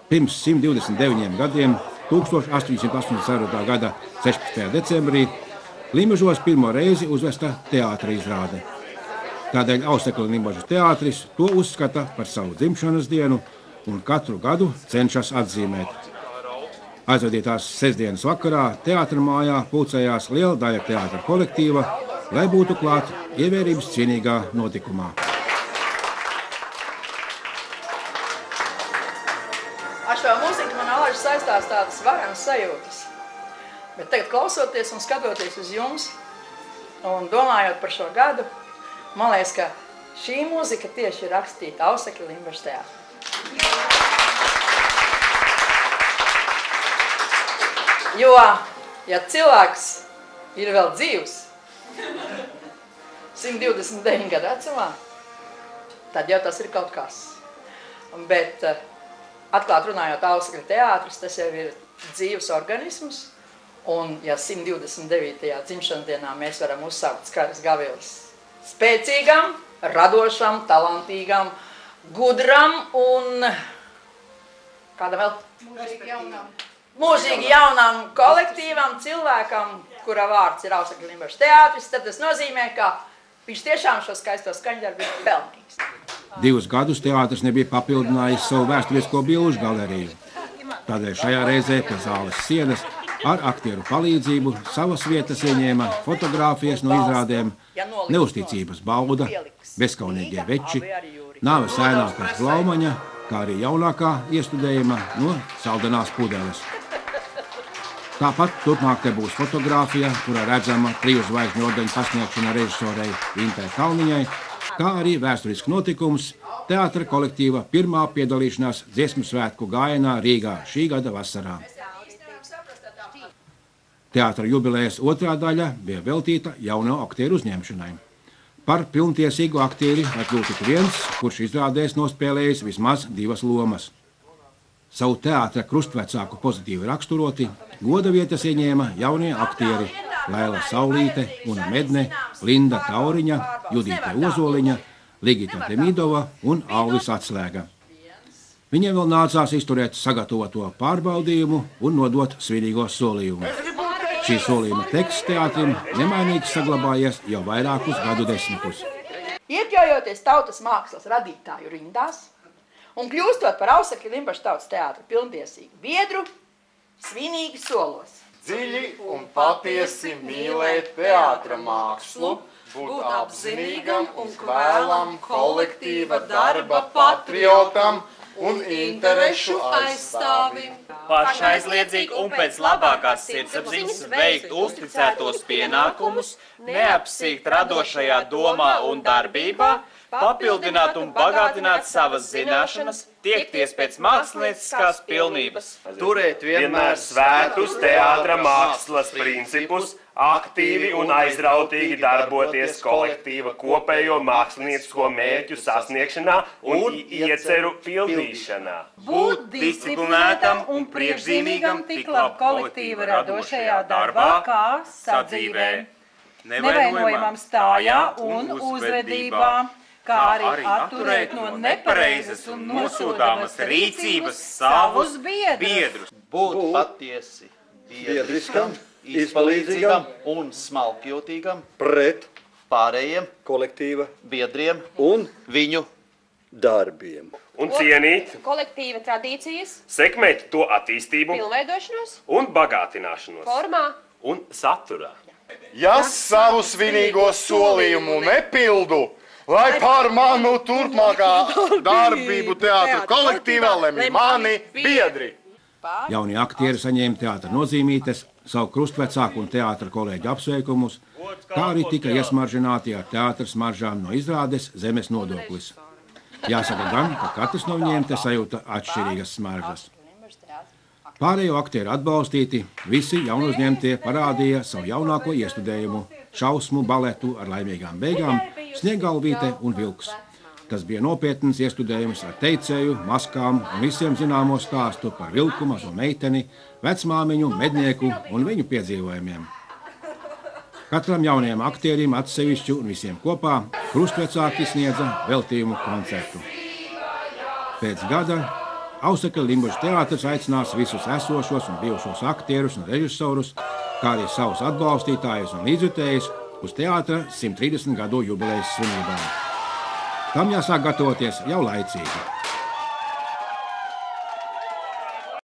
Pirms 129 gadiem, 1884. gada 16. decembrī, Limbažos pirmo reizi uzvesta teātra izrāde. Tādēļ Ausekļa Limbažas teātris to uzskata par savu dzimšanas dienu un katru gadu cenšas atzīmēt. Aizvadītās sestdienas vakarā teātra mājā pulcējās liela daļa teātra kolektīva, lai būtu klāt ievērības cienīgā notikumā. Ar šo mūziku man alaži saistās tādas varenas sajūtas. Bet tagad klausoties un skatoties uz jums un domājot par šo gadu, man liekas, ka šī mūzika tieši ir rakstīta Ausekļa Limbažas teātrī. Jo, ja cilvēks ir vēl dzīvs, 129 gadu vecumā, tad jau tas ir kaut kas. Bet atklāt runājot Ausekļa teātris, tas jau ir dzīvs organisms. Un, ja 129. dzimšanas dienā mēs varam uzsākt Skaļas Gaviles spēcīgam, radošam, talantīgam, gudram un kādam vēl? Mūžīgi jaunam kolektīvam, cilvēkam, kura vārds ir Ausekļa Limbažas teātris, tad tas nozīmē, ka viņš tiešām šo skaisto skaņdarbu ir pelnījis. 2 gadus teātris nebija papildinājis savu vēsturisko bilžu galeriju. Tādēļ šajā reizē pie zāles sienas ar aktieru palīdzību savas vietas ieņēma fotogrāfijas no izrādēm Neusticības bauda, Bezkaunīgie veči, Nāves ēnā pēc Blaumaņa, kā arī jaunākā iestudējuma no Saldenās pudeles. Tāpat turpmāk te būs fotogrāfija, kura redzama 3 zvaigžņu ordeņu pasniegšana režisorei Intei Kalniņai, kā arī vēsturisks notikums teātra kolektīva pirmā piedalīšanās dziesmu svētku gājienā Rīgā šī gada vasarā. Teātra jubilejas otrā daļa bija veltīta jauno aktieru uzņemšanai. Par pilntiesīgu aktieri var kļūt tik viens, kurš izrādēs nospēlējis vismaz 2 lomas. Savu teātra krustvecāku pozitīvi raksturoti, goda vietas ieņēma jaunie aktieri Laila Saulīte, Una Medne, Linda Tauriņa, Judīte Ozoliņa, Ligita Demidova un Alvis Atslēga. Viņiem vēl nācās izturēt sagatavoto pārbaudījumu un nodot svinīgo solījumu. Šī solījuma teksts teātrim nemainīgs saglabājies jau vairākus gadu desmitus. Iekļaujoties tautas mākslas radītāju rindās un kļūstot par Ausekļa Limbažas tautas teātra pilntiesīgu biedru, svinīgi solos. Dziļi un patiesi mīlēt teātra mākslu, būt apzinīgam un kvēlam kolektīva darba patriotam un interešu aizstāvim. Pašaizliedzīgi un pēc labākās sirdsapziņas veikt uzticētos pienākumus, neapsīkt radošajā domā un darbībā, papildināt un bagātināt savas zināšanas, tiekties pēc mākslinieckās pilnības. Turēt vienmēr svētus teātra mākslas principus, aktīvi un aizrautīgi darboties kolektīva kopējo māksliniecisko mērķu sasniegšanā un ieceru pildīšanā. Būt disciplinētam un priekšzīmīgam tik labi kolektīva radošajā darbā kā sadzīvē, nevainojamam stājā un uzvedībā, kā arī atturēt no nepareizas un nosodāmas rīcības savus biedrus. Būt patiesi biedriskam, izpalīdzīgam un smalkjūtīgam pret pārējiem kolektīva biedriem un viņu darbiem. Un cienīt kolektīva tradīcijas, sekmēt to attīstību pilnveidošanos un bagātināšanos formā un saturā. Ja savu svinīgo solījumu nepildu, lai par manu turpmākā darbību teātra kolektīvā lemj mani biedri. Jaunie aktieri saņēma teātra nozīmītes, savu krustvecāku un teātra kolēģu apsveikumus, kā arī tika iesmaržināti ar teātra smaržām no izrādes Zemes nodoklis. Jāsaka gan, ka katrs no viņiem te sajūta atšķirīgas smaržas. Pārējo aktieru atbalstīti, visi jaunuzņemtie parādīja savu jaunāko iestudējumu, šausmu baletu ar laimīgām beigām, Sniegalvīte un Vilks. Tas bija nopietns iestudējums ar teicēju, maskām un visiem zināmo stāstu par vilku, mazo meiteni, vecmāmiņu, mednieku un viņu piedzīvojumiem. Katram jaunajam aktierim atsevišķu un visiem kopā krustvecāki sniedza veltījumu koncertu. Pēc gada Ausekļa Limbužas teātris aicinās visus esošos un bijušos aktierus un režisorus, kā arī savus atbalstītājus un līdzjutējus uz teātra 130 gadu jubilejas svinībām. Tam jāsāk gatavoties jau laicīgi.